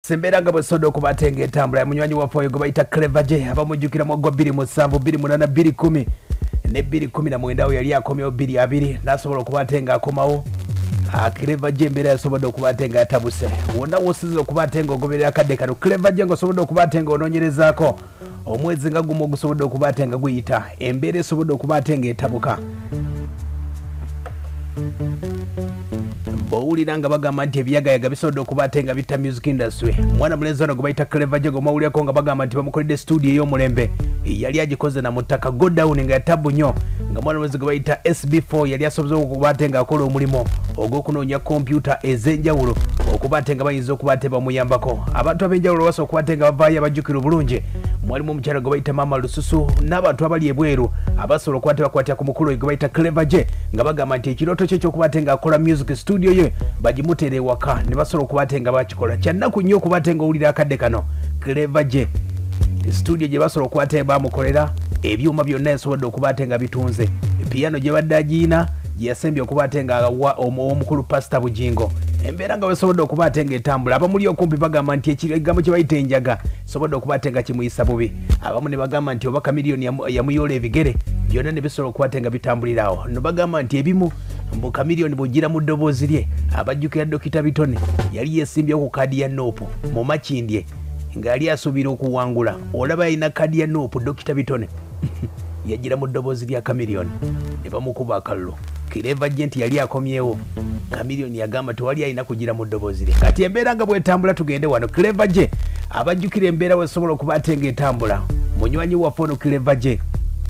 Sembera nga bwesodo kubatenge etambula munywanyi waffe oyo gwe bayita Clever J abamujjukira mu gwa 27 28 210 ne 219 awo yali akomyewo 22 nasobola okubatenga akomawo. Clever J mbere yasobodde okubatenga atabuse wonna wosiza okubatenga ogoberera kadde kano Clever J ngosobodde okubatenga onoonyerezaako omwezi nga gumu ogusobodde okubatenga guyita embeera esobodde okubatenga etabuka. Bowulira nga bagamba nti ebyagayaga bisobodde okubatenga bitta music industry. Mwana mulenzi ono gwe bayita Clever J gomawulirako nga bagamba nti bamukoledde studio ey'omulembe yali agikoze na mutaka go down nga yatabu nnyo nga mwana mulenzi gwe bayita SB4 yali asobozza okubatenga akola omulimu ogw'okunoonya kompyuta ez'enjawulo okubatenga bayinza okubate bamuyambako. Abantu ab'enjawulo basobola okubatenga bavaayo abajjukira obulungi. Mwalimu omukyala gwe bayita Mama Lususu n'abantu abali ebweru abasobola okukwata bakwatira ku mukulu gwe bayita Clever J nga bagamba nti ekirooto kye ky'okubatenga akola music studio ye bagimuteera ewaka ne basobola okubatenga bakikola. Kyannaku nnyo okubatenga owulira akadde kano Clever J studio gye basobola okubatenga bamukolera ebyuma byonna yasobodde okubatenga bitunze piano gye badde agiina gye yasembye okubatenga omukulu Pastor Bujingo. Embeera nga wesobodde okubatenga etambula abamuli okumpi bagamba nti ekigambo kye bayita enjaga sobodde okubatenga kimuyisa bubi. Abamu ne bagamba nti oba Chameleon yamuyoola ebigere byonna ne bisobola okubatenga bitambulirawo. No bagamba nti ebimu mbu Chameleon bw'ojjira mu ddoboozi lye abajjukira Dokita Bitone yali yeesimbye ku kaadi ya Noopu mu Makindye nga yali asuubira okuwangula. Olaba yalina kaadi ya Noopu Dokita Bitone yajjira mu ddoboozi lya Chameleon ne bamukuba akalulu. Clever J nti yali akomyewo Chameleon yagamba tewali alina kugira mu ddoboozi lye. Kati embeera nga bwetambula tugende wano Clever J abajjukira embeera wesobola okubatenga etambula munywanyi waffe ono Clever J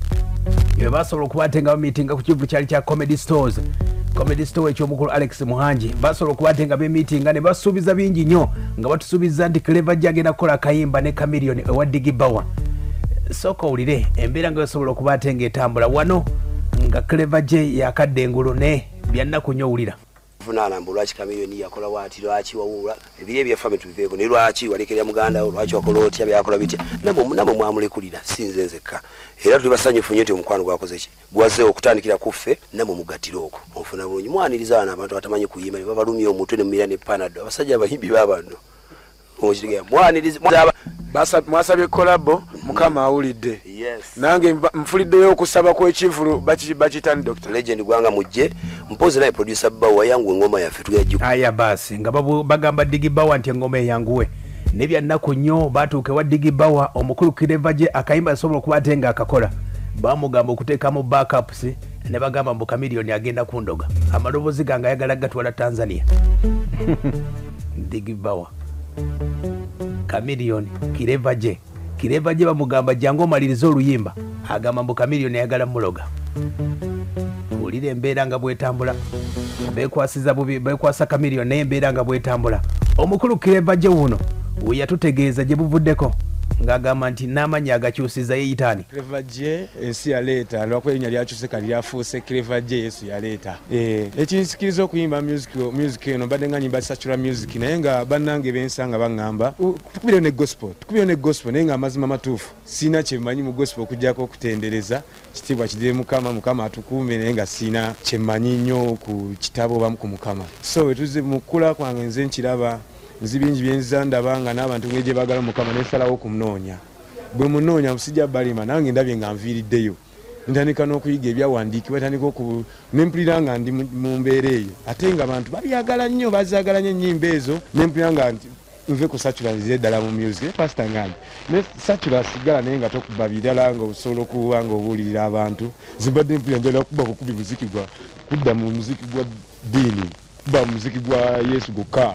ye basobola okubatenga bamiitinga ku kivu kyali kya Comedy Stores. Comedy Store ekyomukulu Alex Muhanji basobola okubatenga bemiitinga ne basuubiza bingi nnyo nga batusuubiza nti Clever J agenda kukola akayimba ne Chameleon ewa Digibawa. Sooka owulire embeera nga wesobola okubatenga etambula wano nga Clever J yakadde engulu ne byannaku nnyo owulira. Funalamba lwaki Chameleon yakola wati lwaki wawula ebiri ebyaffe tubiveeko ne lwaki walekerera muganda lwaki wakola otya byakola bitya namwe mwamulekulira sinze nzekka era tuli basanyufu nnyo nti omukwano gwakoze ki gwaze okutandikira kuffe namwe mugatira okwo ofuna bulungi mwaniriza abaana abantu batamanyi kuyimba ne babalumya omutwe ne mumira ne panado abasajja abayimbi babano okiriga mwaniriza mwasabye kolabo mukama awulidde. Yes. Nange mfuliddeyo okusaba kw'ekivulu bakitani Dr. Legend gwanga mujje mpoze naye producer Bawa yangu engoma yaffe tuyajjuka. Aya basi nga bagamba Digibawa nti engoma eyanguwe ne byannaku nnyo batuuke wa Digibawa omukulu Clever J akayimba asobola okubatenga akakola bamugamba okuteekamu backups ne bagamba mbu Chameleon agenda kundoga amaloboozi gange ayagala gatwala Tanzania. Digibawa Chameleon Clever J bamugamba jangu omaliriza oluyimba agamba mbu Chameleon ayagala muloga. Ulira embeera nga bwetambula bekwasiza bubi bekwasa Chameleon naye embeera nga bwetambula omukulu Clever J wuno we yatutegeeza gye buvuddeko ng'agamba nti n'amannya agakyusiza yeyitaani Clever J ensi yaleeta lwakubera erinnya lyakyuseka lyafuuse Clever J Yesu yaleeta. Ekinsikiriza okuyimba music eno mbadde nga nyimba secular music naye nga bannange bensa nga baŋŋamba tukubire ne gospel naye nga amazima matuufu siina kyemmanyi mu gospel okuggyako okutendereza kitiibwa kidire mukama atukuume naye nga siina kyemmanyi nnyo ku kitabo oba ku mukama. So wetuze mu kkula kwange nze nkiraba nzibingi byenza ndaba nga n'abantu ng'egye baagala mukama nesalawo okumunoonya bwe munoonya musijja balima nange ndabye nga nviiriddeyo ntandika n'okuyiga ebyawandiikibwa tandika nempulira nga ndi mu mbeera eyo ate nga abantu babyagala nnyo bazaagala nnyo ennyimba ezo nempulira nga nve ku saculanzize eddala mu music pasita ngange ne sacula sigala naye nga tokuba birala nga osobola okuba nga obuulirira abantu zimbadde mpulira njala okuba bukubi muziki gwa kudda mu muziki gwa ddiini kuba muziki gwa Yesu gokka.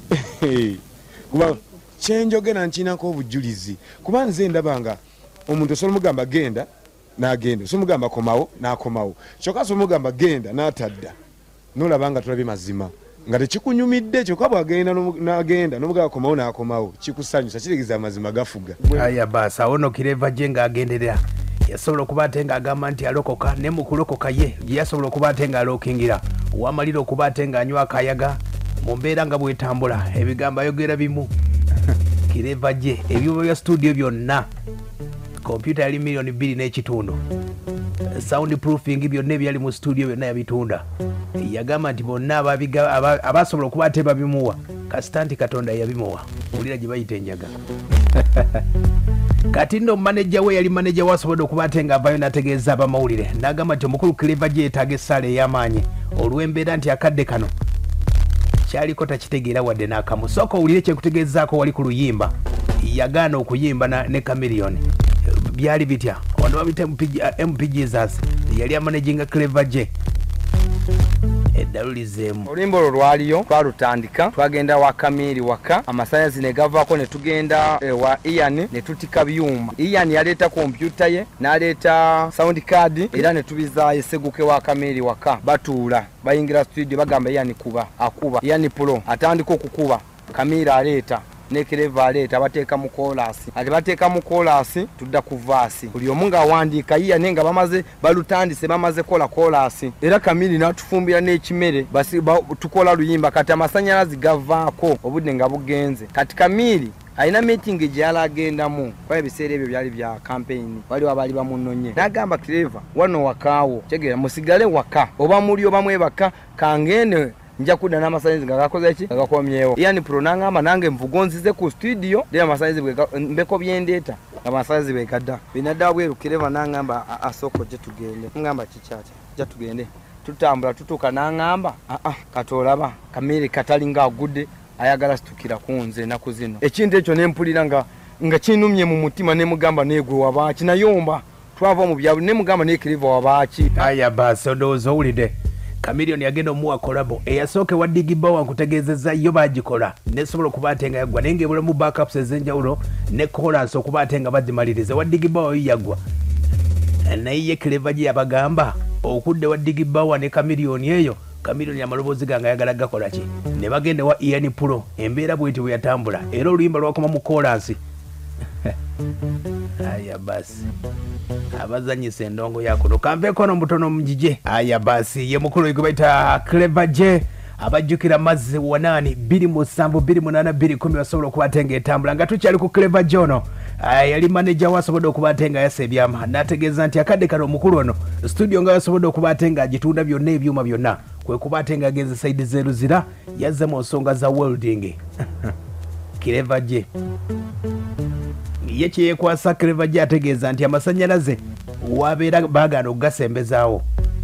Kuba kyenjogera nkinako obujulizi kuba nze ndabanga omuntu osobola mugamba genda n'agenda osobola mugamba komawo n'akomawo kyokka osobola mugamba genda n'atadda n'olabanga tulabye mazima nga tekikunyumidde kyokka bw'agenda n'agenda n'omugamba komawo n'akomawo kikusanyusa kitegeeza amazima gafuga. Aya basi awo no Clever J ng'agenderera yasobola okubatenga agamba nti alokoka ne mu kulokoka ye yasobola okubatenga alokingira wamalira okubatenga anywa akayaga mu mbeera nga bwetambula ebigambo ayogera bimu. Clever J ebyuma bya studio byonna kompyuta yali $2 million soundproofing byonna ebyali mu studio byonna yabitunda. Yagamba nti bonna abasobola okubateeba bimuwa kasitanti katonda yabimuwa ulira gye bayita enjaga kati nno manager we yali manager wasobodde okuba ate ng'avaayo n'ategeeza abamawulire n'agamba nti omukulu Clever gye yeetaaga essaala ey'amaanyi olw'embeera nti akadde kano kyaliko takitegeera wadde n'akamu sooka owulire kyekutegeezaako wali ku luyimba yagaana okuyimba ne Chameleon byali bitya ono babita MP Jesus yali amanaginga Clever gye Edalu lizeemu oluyimba olwo lwaliyo twalutandika twagenda wa Kamiri waka amasanyazi ne gavaako ne tugenda wa Ian ne tutika Byuma. Ian yaleeta kompyuta ye n'aleeta sound card era ne tubizaayo Seguke wa Kamiri waka batuula bayingira studio bagamba Ian akuba Ian Pro atandika okukuba Kamiri aleeta ne Clever aleeta bateeka mu chorus ate bateeka mu chorus tudda ku verse buli omu ng'awandiika Ian nga bamaze balutandise bamaze kola chorus era Kamiri n'atufumbira n'ekimere tukola luyimba kati amasannyalaze gavaako obudde nga bugenze kati Kamiri alina meeting gye yali agendamu kwa ebiseera ebyo byali bya campaign waliwo abaali bamunonye n'agamba Clever wano wakaawo tegeera musigale waka oba muli oba mwebaka kangene nja kudda n'amasanyizi nga gakoze ki gakomyewo Ian Pro n'angamba nange nvugonzize ku studio dera amasanyizi mbeko byendeeta amasanyizi begadda binadda bweru Clever n'angamba asoko gye tugende ngamba kikyakya gye tugende tutambula tutuuka n'angamba katolaba Kamiri katalinga Aggude ayagala situkira kunze naku zino ekintu ekyo nempulira nga kinumye mu mutima ne mugamba negwe wabaaki nayomba twava mu byabu ne mugamba ne Clever wabaaki aya basi odowooza owulidde Chameleon yagenda omuwa kolabo eyasooke wa Digibba wankutegeezezza yo bagikola nesobola okuba ate nga yaggwa naye ng'ebula mu backups ez'enjawulo ne chorus okuba ate nga bazimaliriza wa Digibba wayo yaggwa naye ye Clever gye yabagamba okudde wa Digibba ne Chameleon eyo Chameleon amaloboozi gange ayagala gakola ki ne bagenda wa Ian Pro embeera bw'eti bwe yatambula era oluyimba lwakoma mu chorus aya basi abazanyisa endongo yakuno kampeeko n'omutono mugije aya basi ye mukulu gwe bayita Clever gye abajjukira mazzi 8 27 28 210 basobola okuba ate ng'etambula nga tukyali ku Clever gye ono yali manager wasobodde okuba ate nga yasa ebyama n'ategeeza nti akadde kano omukulu ono studio nga yasobodde okuba ate nga agitunda byonna ebyuma byonna kwe kuba ate nga agenze saidi zeruzira yazze mu nsonga za welding Clever gye ye kyeyekwasa Clever gye ategeeza nti amasannyalaze wabeera baagaana okugasembezaawo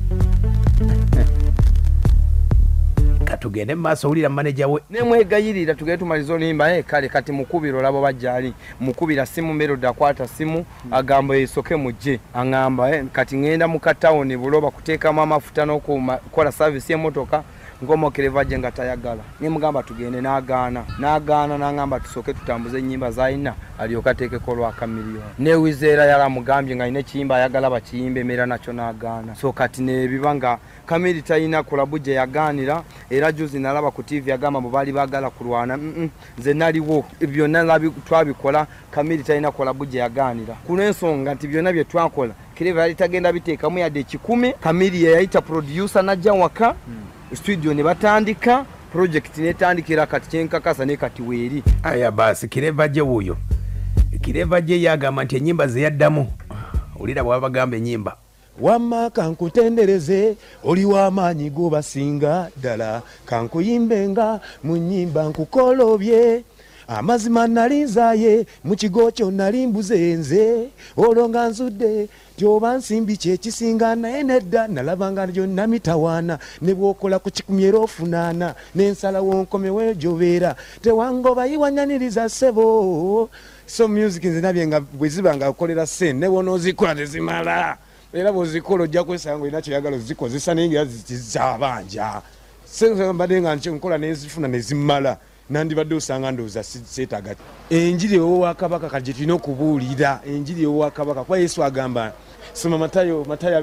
katugende mu maaso owulira manager we nemwegayirira tugende tumaliza oluyimba kale kati mukubira olabo bajjaali mukubira simu Melody akwata simu agamba esoke mujje aŋŋamba kati ŋŋenda mu katawuni buloba kuteekamu amafuta n'okukola service y'emmotoka ngomo Clever gye nga tayagala ne mugamba tugende n'agaana n'aŋŋamba tusooke tutambuze ennyimba z'alina alyoka ateekeko lwa Chameleon ne wizeera yala mugambye nga alina ekiyimba ayagala bakiyimba emera nakyo n'agaana so kati nebiba nga Kamiri talina kulabu gye yagaanira era juzi nalaba ku TV agamba mu baali baagala kulwana nze naliwo byonna twabikola Kamiri talina kulabu gye yagaanira ku lw'ensonga nti byonna bye twakola Clever yali tagenda biteekamu yadde 10 Kamiri yayita producer najja waka studio ne batandika project netandikira kati kyenkakasa ne kati weeri aya basi Clever gye wuyo Clever gye yagamba nti ennyimba ze yaddamu olira bwabagamba ennyimba wamma kankutendereze oli w'amaanyi gobasinga ddala kankuyimbenga mu nnyimba nkukolobye amazima nalinzaye mu kigo kyo nali mbuze nze olwo nga nzudde tyoba nsimbi kyekisinga naye nedda nalabanga gyonna mitawaana ne bw'okola ku kikumyera ofunaana n'ensalawo nkomewo egyobeera tewangoba yiwanyaniriza ssebo so music nze nabye nga bwe ziba nga okolera ssente ne wonoozikola tezimala era bw'ozikola ojja kwesanga olina kyoyagala ozikozesa naye nga zabanja mbadde nga nkola nezifuna nezimala nandibadde osanga ndowooza seetaga enjiri ew'owakabaka kati gye tulina okubuulira enjiri ew'owakabaka kuba Yesu agamba soma Matayo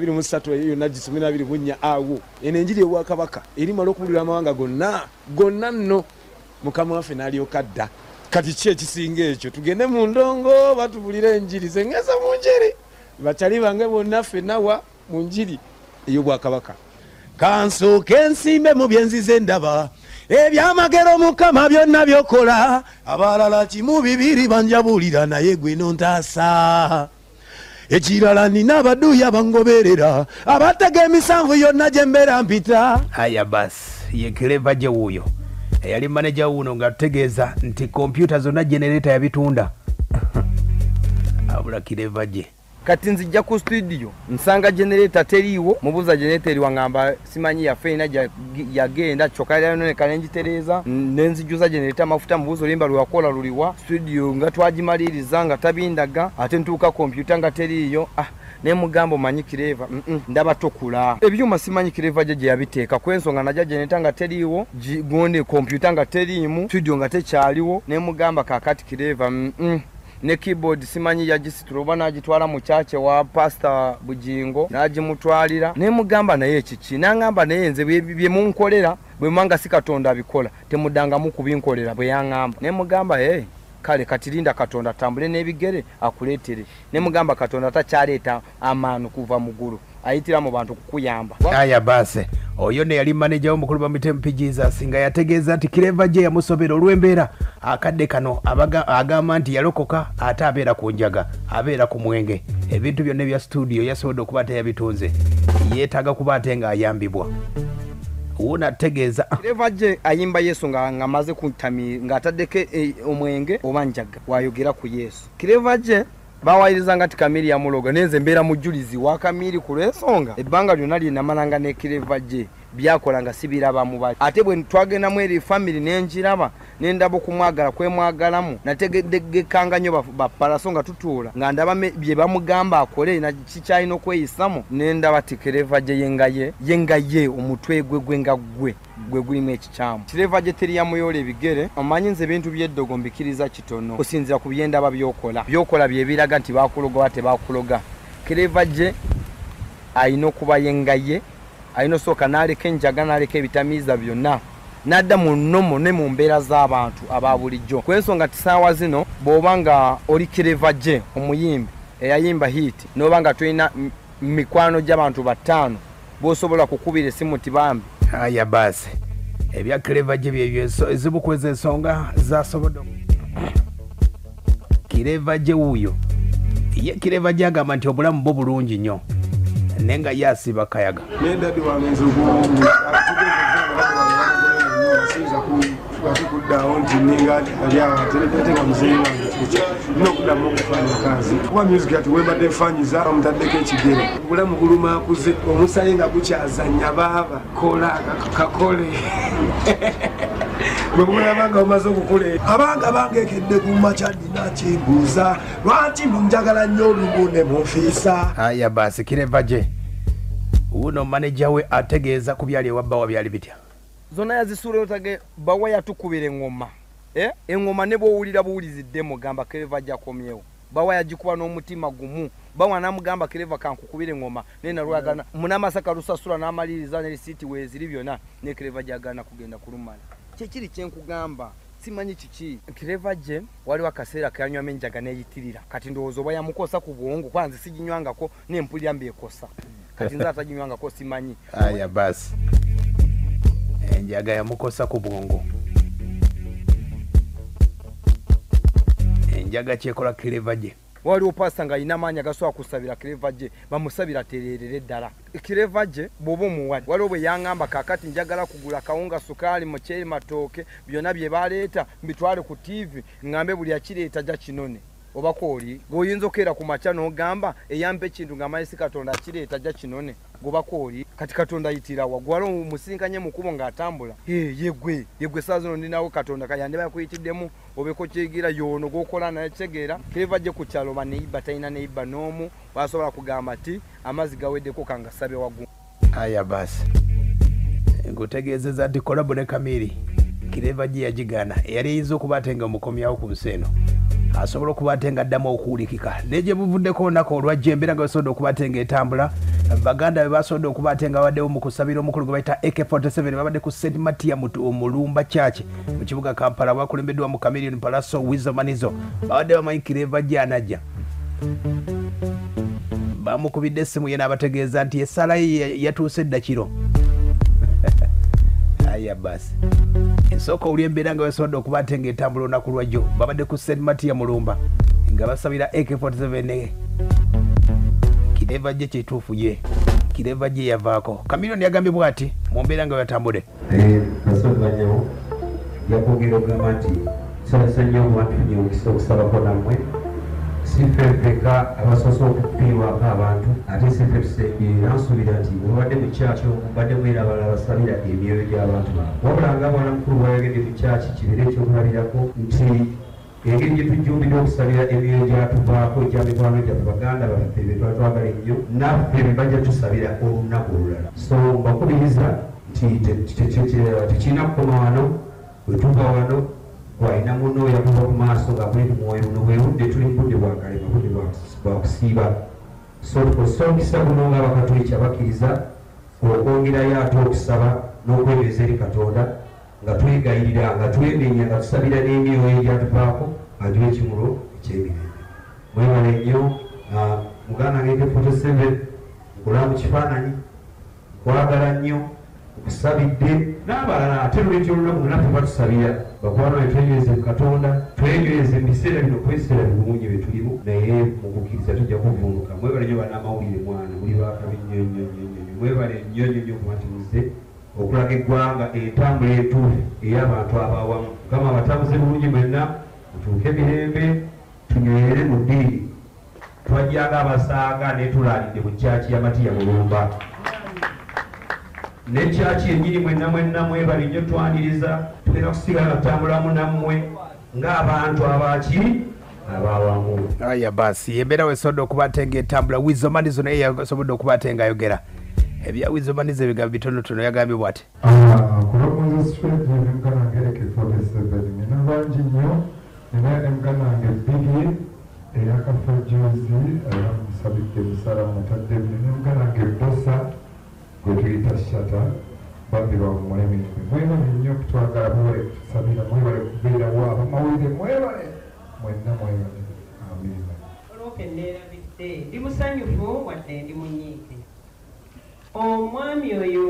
23 yonna gisome 24 awo eno enjiri ew'owakabaka erimala okubuulira amawanga gonna nno Mukama waffe n'alyoka dda kati ki ekisinga ekyo tugende mu ndongo batubulira enjiri zengeza mu njiri bakyali bange bonna ffennawa mu njiri ey'obwakabaka kansooke ensimbe mu byenzize ndaba ebyamagero Mukama byonna byokola abalala kimu bibiri banjabulira naye gwe nontaasa ekirala nina abaduuya bangoberera abatega emisanvu yonna gye mbeera mpita aya basi ye Clever gye wuuyo yali manager wuno nga tutegeeza nti kompyuta zonna generator yabitunda abula Clever J. Kati nzijja ku studio nsanga generator teriiwo, mubuza generator wangamba simanyi yafe ina yagenda chokala none kalenjitereza nenzijuza generator mafuta mubuzo limba lwakola luliwa studio nga twagimaliriza nga tabindaga ate ntuuka kompyuta nga teriiyo. Ne mugambo manyi Clever ndaba tokula ebyuma simanyi Clever je yabiteeka kwensonga najja generator nga teriiwo gonde kompyuta nga teriimu studio nga tekyaliwo. Ne mugamba kakati Clever ne keyboard simanyi yagisituloba n'agitwala mu chache wa Pastor Bujingo n'agimutwalira. Ne mugamba naye ekiki n'angamba naye nze bye munkolera bwe mwanga sikatonda abikola temudanga mu kubinkolera bwe yangamba. Ne mugamba kale katirinda Katonda tambule n'ebigere akuleetere. Ne mugamba Katonda takyaleeta amaanu kuva muguru ayitira mu bantu kukuyamba. Aya base oyo ne yali manager w'omukulu ba Mutempi Jesus nga yategeeza nti Clever J yamusobera olw'embeera akadde kano agamba nti yalokoka ate abeera ku njaga abeera ku mwenge ebintu byonna ebya studio yasobodde okuba teyabitunze yeetaaga kuba ate nga ayambibwa. Uuna ategeeza Clever J ayimba Yesu nga amaze kuntami nga ataddeko omwenge oba njaga wayogera ku Yesu. Clever J bawayiriza ngati kamiri ya Amuloga nenze mbeera mujulizi wa kamiri ku lw'ensonga ebbanga lyonna lyenamalanga ne Clever J byakola nga sibiraba mu bali ate bwe twagenda mu eri family nenjiraba nendaba okumwagala kwemwagalamu nategekanga nnyo bapalaso nga tutuula nga ndaba bye bamugamba akole na kikyalina okweyisamo nendaba ti Clever J yengaye omutwe gwe nga gwe gulimu ekikyamu. Clever J teri yamuyola ebigere omanyi nze bintu by'eddogo mbikiriza kitono okusinzira ku byendaba byokola byebiraga nti bakuloga oba tebakuloga. Clever J ayina okuba yengaye ayino soka naleka enjaga naleka ebitamiiza byonna nadda mu nnomo ne mu mbeera z'abantu aba bulijjo. Kwensonga tisaawa zino bw'oba nga oli Clever J omuyimbi eyayimba hit n'oba nga tulina mikwano gy'abantu 5 bw'osobola kukubira essimu tibambi. Aya base ebya Clever J byebyo ezibukweza ensonga zasobodde Clever J wuuyo ye Clever J agamba nti obulamu bwo bulungi nnyo nenga yasiba kayaga nendadi wangenze kuddawo nti ninga alyatereteeka muzeeyi nokuddamu okufanya kazi kuba music ati webadde nfanyiza omutaddeko ekigere obulamu buluma akuze omusale nga gukyazanya baaba kola kakole bwe bulabanga omaze okukole abanga bangekedde ku makyadi nakimbuuza lwaki munjagala nnyo olugune munfiisa. Aya basi Clever J uno manager we ategeeza ku byali ewabbawa byali bitya zonna yazisuula otage bawa yatukubira engoma engoma ne bw'owulira buwulizidde mugamba Clever J akomyewo bawa yagikuba n'omutima gumu bawa namugamba Clever kankukubira engoma nena lwagana munamasaka lusasula n'amaliriza ne risiti weeziri byonna ne Clever J agana kugenda kulumala kyekiri kyenkugamba simanyi kiki. Clever J waliwo akaseera kanywa menjaga neyitirira kati ndowooza oba yamukosa ku bwongo kwanze siginywangako nempulira mbeekosa kati nze ataginywangako simanyi. Aya basi enjaga yamukosa ku bwongo enjaga kyekola Clever J waliwo pasta nga alina amaanyi agasobola kusabira Clever J bamusabira tererere ddala. Clever J bw'oba omuwali waliwo bwe yaŋŋamba kaakati njagala kugula kawunga sukaali muceeri matooke byonna bye baleeta mbitwale ku TV ŋŋambe buli akireeta ja kinone oba kooli g'oyinza okeera ku makya n'ogamba eyampa ekintu ng'amanyi si Katonda akireeta ja kinone goba kooli kati Katonda ayitira wa gwala omusinkanye mukubo ng'atambula yegwe saa zino ndinawo Katonda kayandeba yakuyitiddemu obeko kyegira yono g'okola naye kitegeera. Clever J ku kyalo baneiba talina neiba n'omu basobola kugamba ti amazzi gaweddeko kangasabe waggulu. Aya basi ngutegeezeza nti kolabo ne Kamiri Clever J yagigaana eyali eyinza okuba ate nga omukomyawo ku nsi eno asobola okuba ate nga addamu okuwulikika negye buvuddeko olunaku olwajja embeera nga basobodde okuba ate nga etambula baganda be basobodde okuba ate nga baddewo mu kusabira omukulu gwe bayita AK47 babadde ku St Matia omulumba Church mu kibuga Kampala bakulembeddwa mu Chameleon Palaso Wizomanizo babadde bamanyi Clever J anajja bamukubidde essimu ye n'abategeeza nti essala ye yatuuse eddakiro. Aya basi ensooka oli embeera nga basobodde okuba ate nga etambula olunaku lwajjo babadde ku St Matia mulumba nga basabira AK47 Clever J kituufu ye Clever J yavaako. Chameleon yagambye bw'ati mu mbeera nga yatambudde yakwogera ogamba nti nsanyusa nnyo abantu funye omukisa okusabako nammwe sife ffeka abasoose okufiirwako abantu ate sife tusengere era nsuubira nti mubadde mu kyaki mubadde mwera abalala basabira emyoyo gy'abantu bano wabula nga bwana mukulu bwayogedde mu kyaki kibeere ekyokulabirako nti engeri gye tujjumbira okusabira emyoyo gyatuvaako egya mikwano gyaffe baganda baffe be twatwagala ennyo naffe be bajja tusabira olunaku olulala so mbakubiriza nti tekirina kukoma wano bwe tuva wano waina muno yakuva ku maaso nga buli mwoyo buno bwe budde tuli mu budde bwakalema budde bwa kusiiba so tukozesa omukisa guno ng'abakatoliki abakkiriza okwongerayo ate okusaba n'okwebeeza eri katonda nga twegayirira nga twemenya nga tusabira n'emyoyo egyatuvaako agiwa ekimulo ekyemirembe mwebale nnyo muganda ngeke 47 nkulaba mu kifaananyi nkwagala nnyo nkusabidde n'abalala ate luleti olunaku naffe batusabira bakwano betwenyweze mu katonda twenyweze mu biseera bino kweseera bigumunye bye tulimu naye mu kukkiriza tujja kuvunduka mwebale nnyo bannamawulire mwana muli bakabi nnyonyonyonyonyo mwebale nnyonyonyo kuba nti muzze okulaga eggwanga entambula entuufu ey'abantu abawamu mukama abatabuze bulungi mwenna mutuuke emirembe tunywere mu ddiini twajjanga abasaaga naye tulaalidde mu kyaki y'amatiya mulumba nekyaki ennyini mwenna mwebale nnyo twaniriza tugenda kusigala tutambulamu nammwe ng'abantu abaki abawamu aya basi embeera wesobodde okuba ate ng'etambula wizomanizo naye yasobodde okuba ate ng'ayogera ebya wizomanizo ebigambo bitonotono yagambye bw'ati kulokonza straight emkanange AK47 nina bangi nnyo nina emkanange bbiri eyakafa juzi musabidde musala mutadde nina emkanange bosa gwe tuyita shata babirwa omulemirimbe mwebale nnyo okutwagala mwebale kutusabira mwebale kubeerawo abamawulire mwebale mwenna mwebale amina olwoke neerabidde ndi musanyufu wadde ndi munyiike omwami oyo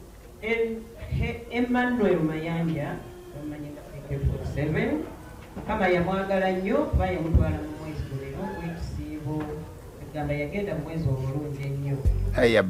Emmanuel Mayanja omanyika 47 kama yamwagala nnyo kuba yamutwala mu mwezi gulero gw'ekisiibo egamba yagenda mu mwezi omulungi ennyo